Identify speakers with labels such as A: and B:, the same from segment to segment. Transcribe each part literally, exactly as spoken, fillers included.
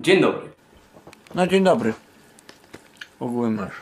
A: Dzień dobry.
B: No dzień dobry. Ogółem masz.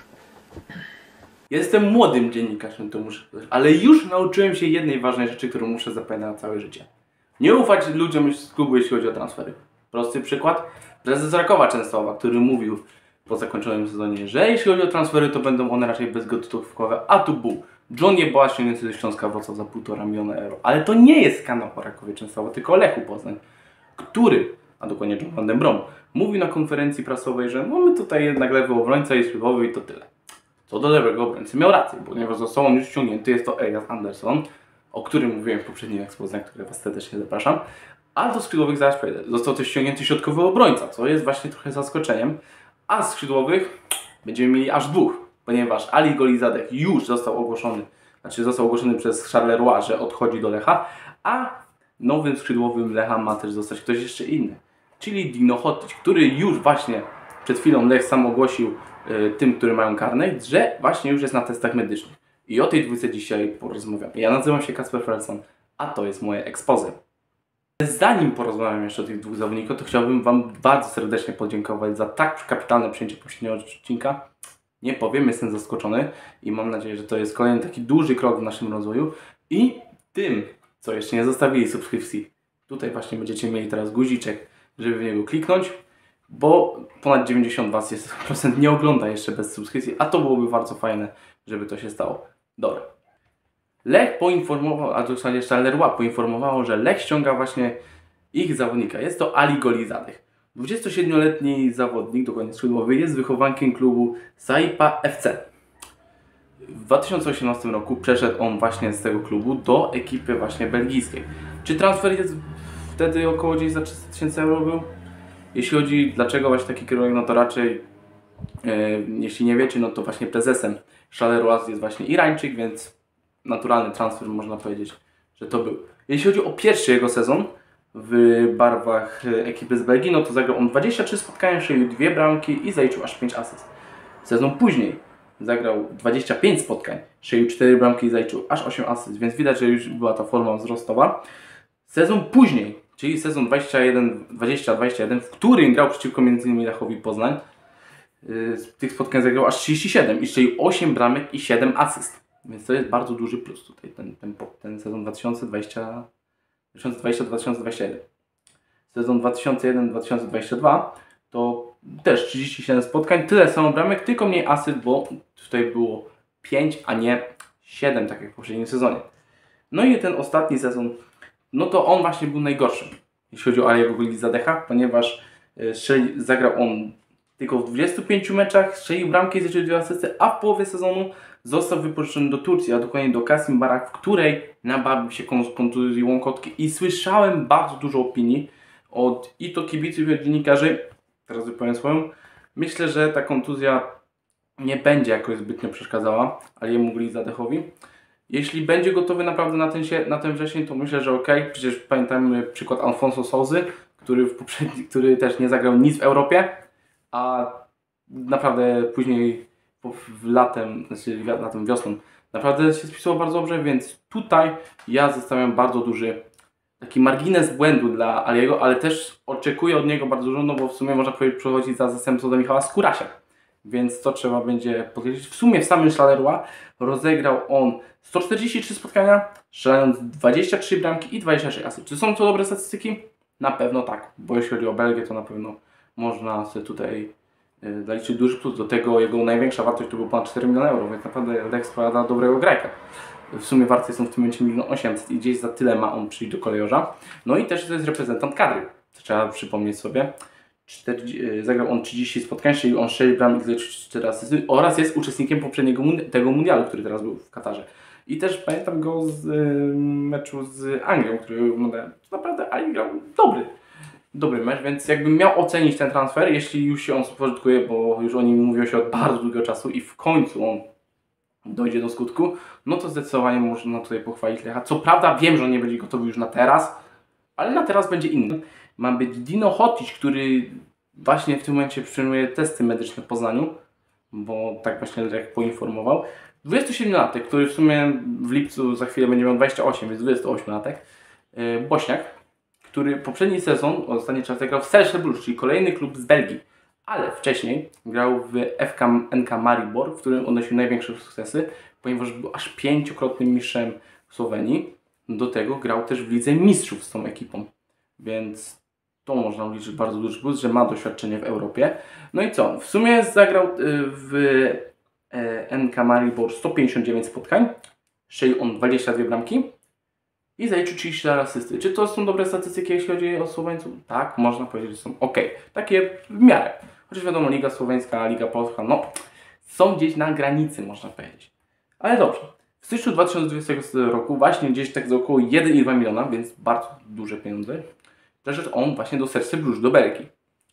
A: Jestem młodym dziennikarzem, to muszę powiedzieć, ale już nauczyłem się jednej ważnej rzeczy, którą muszę zapamiętać na całe życie. Nie ufać ludziom z klubu, jeśli chodzi o transfery. Prosty przykład. Prezes Rakowa Częstochowa, który mówił po zakończonym sezonie, że jeśli chodzi o transfery, to będą one raczej bezgotówkowe, a tu był John Jeboa ściągnięty ze Śląska Wrocław za półtora miliona euro. Ale to nie jest skandal o Rakowie Częstochowa, tylko o Lechu Poznań, który, a dokładnie John van den Brom, mówił na konferencji prasowej, że mamy tutaj jednak lewy obrońca i ślubowy i to tyle. Co do lewego obrońcy miał rację, ponieważ został on już ściągnięty, jest to Elias Anderson, o którym mówiłem w poprzednim ekspozycji, na które Was serdecznie zapraszam. A do skrzydłowych zaraz przejdę. Został też ściągnięty środkowy obrońca, co jest właśnie trochę zaskoczeniem. A z skrzydłowych będziemy mieli aż dwóch, ponieważ Ali Golizadeh już został ogłoszony, znaczy został ogłoszony przez Charleroi, że odchodzi do Lecha, a nowym skrzydłowym Lecha ma też zostać ktoś jeszcze inny, czyli Dino Hotić, który już właśnie przed chwilą Lech sam ogłosił y, tym, którzy mają karnet, że właśnie już jest na testach medycznych. I o tej dwójce dzisiaj porozmawiamy. Ja nazywam się Kasper Felson, a to jest moje expose. Zanim porozmawiam jeszcze o tych dwóch zawodnikach, to chciałbym Wam bardzo serdecznie podziękować za tak kapitalne przyjęcie poprzedniego odcinka. Nie powiem, jestem zaskoczony i mam nadzieję, że to jest kolejny taki duży krok w naszym rozwoju. I tym, co jeszcze nie zostawili subskrypcji, tutaj właśnie będziecie mieli teraz guziczek, żeby w niego kliknąć, bo ponad dziewięćdziesiąt procent nie ogląda jeszcze bez subskrypcji, a to byłoby bardzo fajne, żeby to się stało. Dobra. Lech poinformował, a to w zasadzie Charleroi poinformowało, że Lech ściąga właśnie ich zawodnika. Jest to Ali Golizadeh. dwudziestosiedmioletni zawodnik, dokładnie skrzydłowy, jest wychowankiem klubu Saipa F C. W dwa tysiące osiemnastym roku przeszedł on właśnie z tego klubu do ekipy właśnie belgijskiej. Czy transfer jest wtedy około gdzieś za trzysta tysięcy euro był? Jeśli chodzi dlaczego właśnie taki kierunek, no to raczej yy, jeśli nie wiecie, no to właśnie prezesem Charleroi jest właśnie Irańczyk, więc naturalny transfer, można powiedzieć, że to był. Jeśli chodzi o pierwszy jego sezon w barwach ekipy z Belgii, no to zagrał on dwadzieścia trzy spotkania, strzelił dwie bramki i zaliczył aż pięć asyst. Sezon później zagrał dwadzieścia pięć spotkań, strzelił cztery bramki i zaliczył aż osiem asyst, więc widać, że już była ta forma wzrostowa. Sezon później, czyli sezon dwadzieścia jeden dwadzieścia dwadzieścia jeden, w którym grał przeciwko między innymi Lechowi Poznań, z tych spotkań zagrał aż trzydzieści siedem i strzelił osiem bramek i siedem asyst. Więc to jest bardzo duży plus tutaj, ten, ten, ten sezon dwa tysiące dwudziesty dwa tysiące dwudziesty jeden. Sezon dwa tysiące jeden dwa tysiące dwudziesty drugi to też trzydzieści siedem spotkań, tyle samo bramek, tylko mniej asyst, bo tutaj było pięć, a nie siedem, tak jak w poprzednim sezonie. No i ten ostatni sezon, no to on właśnie był najgorszy, jeśli chodzi o Aliego Golizadeha, ponieważ strzeli, zagrał on tylko w dwudziestu pięciu meczach, strzelił bramkę i zaliczył dwie asysty, a w połowie sezonu został wypożyczony do Turcji, a dokładnie do Kasim Barak, w której nabawił się kontuzji łąkotki i słyszałem bardzo dużo opinii od i to kibiców i od dziennikarzy, teraz wypowiem swoją. Myślę, że ta kontuzja nie będzie jakoś zbytnio przeszkadzała Aliemu Golizadehowi. Jeśli będzie gotowy naprawdę na ten, na ten wrzesień, to myślę, że ok. Przecież pamiętajmy przykład Alfonso Souzy, który, w poprzedni, który też nie zagrał nic w Europie, a naprawdę później w latem, znaczy latem, wiosną naprawdę się spisało bardzo dobrze, więc tutaj ja zostawiam bardzo duży taki margines błędu dla Aliego, ale też oczekuję od niego bardzo dużo, no bo w sumie można powiedzieć przechodzić za zastępcą do Michała Skórasia, więc to trzeba będzie podkreślić. W sumie w samym Charleroi rozegrał on sto czterdzieści trzy spotkania, strzelając dwadzieścia trzy bramki i dwadzieścia sześć asyst. Czy są to dobre statystyki? Na pewno tak, bo jeśli chodzi o Belgię, to na pewno można sobie tutaj zaliczyć duży plus. Do tego jego największa wartość to było ponad cztery miliony euro, więc naprawdę Lech spowiada dobrego grajka. W sumie warte są w tym momencie milion osiemset i gdzieś za tyle ma on przyjść do kolejorza. No i też to jest reprezentant kadry, to trzeba przypomnieć sobie. czterdzieści, zagrał on trzydzieści spotkań, czyli on sześć bramek, zaliczył cztery asysty oraz jest uczestnikiem poprzedniego tego mundialu, który teraz był w Katarze. I też pamiętam go z y, meczu z Anglią, który naprawdę Ali grał dobry. Dobry mecz, więc jakbym miał ocenić ten transfer, jeśli już się on spożytkuje, bo już o nim mówiło się od bardzo długiego czasu i w końcu on dojdzie do skutku, no to zdecydowanie można tutaj pochwalić Lecha. Co prawda wiem, że on nie będzie gotowy już na teraz, ale na teraz będzie inny. Ma być Dino Hotić, który właśnie w tym momencie przyjmuje testy medyczne w Poznaniu, bo tak właśnie Lech poinformował. dwudziestosiedmiolatek, który w sumie w lipcu za chwilę będzie miał dwadzieścia osiem, więc dwudziestoośmiolatek, Bośniak, który poprzedni sezon, ostatni czas grał w Cercle Bruges, czyli kolejny klub z Belgii. Ale wcześniej grał w F K N K Maribor, w którym odnosił największe sukcesy, ponieważ był aż pięciokrotnym mistrzem Słowenii. Do tego grał też w Lidze Mistrzów z tą ekipą. Więc to można liczyć bardzo duży plus, że ma doświadczenie w Europie. No i co? W sumie zagrał w N K Maribor sto pięćdziesiąt dziewięć spotkań, strzelił on dwadzieścia dwie bramki i zaliczył trzydzieści cztery asysty. Czy to są dobre statystyki, jeśli chodzi o Słoweńców? Tak, można powiedzieć, że są ok. Takie w miarę. Chociaż wiadomo, Liga Słoweńska, Liga Polska, no są gdzieś na granicy, można powiedzieć. Ale dobrze. W styczniu dwa tysiące dwudziestego roku właśnie gdzieś tak za około jeden i dwa miliona, więc bardzo duże pieniądze, przeszedł on właśnie do Cercle Bruges, do Belgii.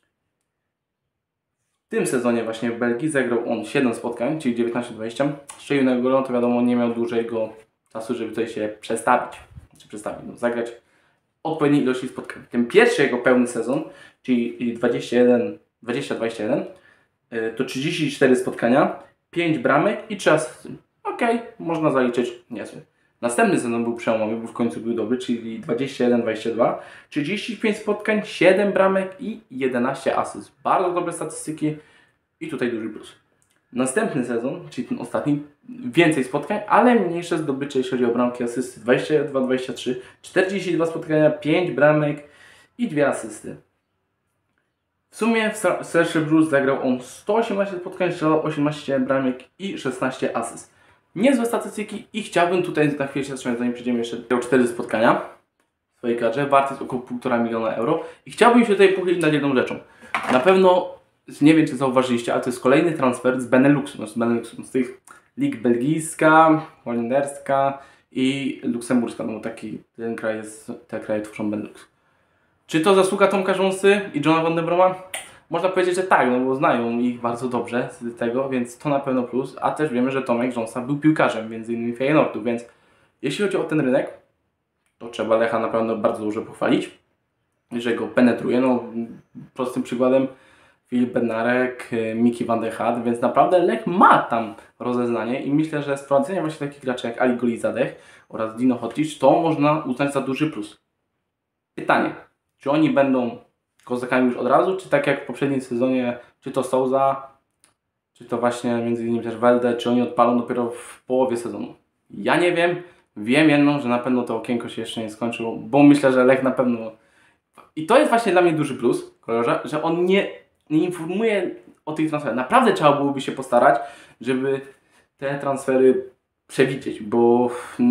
A: W tym sezonie właśnie w Belgii zagrał on siedem spotkań, czyli dziewiętnaście dwadzieścia. Strzelił na gol, to wiadomo, nie miał dłużego czasu, żeby tutaj się przestawić. Czy przestawić, no, zagrać odpowiedniej ilości spotkań. Ten pierwszy jego pełny sezon, czyli dwadzieścia jeden, dwadzieścia dwadzieścia jeden, to trzydzieści cztery spotkania, pięć bramek i trzy asysty. Okej, okay, można zaliczyć, niezły. Następny sezon był przełomowy, bo w końcu był dobry, czyli dwadzieścia jeden dwadzieścia dwa, trzydzieści pięć spotkań, siedem bramek i jedenaście asyst. Bardzo dobre statystyki i tutaj duży plus. Następny sezon, czyli ten ostatni, więcej spotkań, ale mniejsze zdobycze, jeśli chodzi o bramki, asysty. dwadzieścia dwa dwadzieścia trzy, czterdzieści dwa spotkania, pięć bramek i dwie asysty. W sumie w Cercle Bruges zagrał on sto osiemnaście spotkań, strzelał osiemnaście bramek i szesnaście asyst. Niezłe statystyki i chciałbym tutaj na chwilę się zatrzymać, zanim przejdziemy jeszcze do cztery spotkania w swojej kadrze. Wart jest około półtora miliona euro i chciałbym się tutaj pochylić nad jedną rzeczą. Na pewno, nie wiem czy zauważyliście, ale to jest kolejny transfer z Beneluxu, no z Beneluxu, z tych lig belgijska, holenderska i luksemburska, no bo taki ten kraj jest, te kraje tworzą Benelux. Czy to zasługa Tomka Rząsy i Johna Van den Broma? Można powiedzieć, że tak, no bo znają ich bardzo dobrze z tego, więc to na pewno plus. A też wiemy, że Tomek Rząsa był piłkarzem, między innymi Feyenoordu, więc jeśli chodzi o ten rynek, to trzeba Lecha na pewno bardzo dużo pochwalić, że go penetruje. No, prostym przykładem Filip Bednarek, Miki van der Hat, więc naprawdę Lech ma tam rozeznanie i myślę, że sprowadzenie właśnie takich graczy jak Ali Golizadeh oraz Dino Hotić to można uznać za duży plus. Pytanie, czy oni będą kozakami już od razu, czy tak jak w poprzednim sezonie, czy to Souza, czy to właśnie między innymi też Welde, czy oni odpalą dopiero w połowie sezonu. Ja nie wiem, wiem jedną, że na pewno to okienko się jeszcze nie skończyło, bo myślę, że Lech na pewno... I to jest właśnie dla mnie duży plus, kolorze, że on nie, nie informuje o tych transferach. Naprawdę trzeba byłoby się postarać, żeby te transfery przewidzieć, bo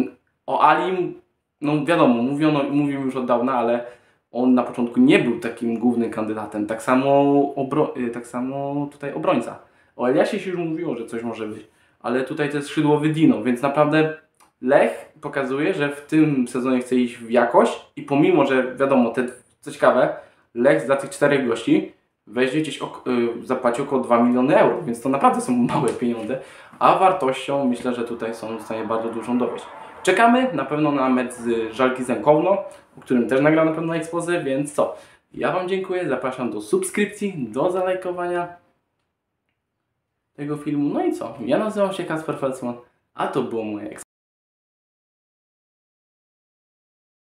A: o Alim, no wiadomo, mówiono, mówimy już od dawna, ale on na początku nie był takim głównym kandydatem. Tak samo, obro, tak samo tutaj obrońca. O Eliasie się już mówiło, że coś może być. Ale tutaj to jest skrzydłowy Dino, więc naprawdę Lech pokazuje, że w tym sezonie chce iść w jakość i pomimo, że wiadomo, te, co ciekawe, Lech za tych czterech gości weźmie gdzieś ok, y, zapłaci około dwa miliony euro, więc to naprawdę są małe pieniądze, a wartością myślę, że tutaj są w stanie bardzo dużą dowieść. Czekamy na pewno na mecz z Żalki Zenkowno, o którym też nagram na pewno ekspozy, więc co? Ja Wam dziękuję, zapraszam do subskrypcji, do zalajkowania tego filmu. No i co? Ja nazywam się Kacper Felsman, a to było moje ekspozy.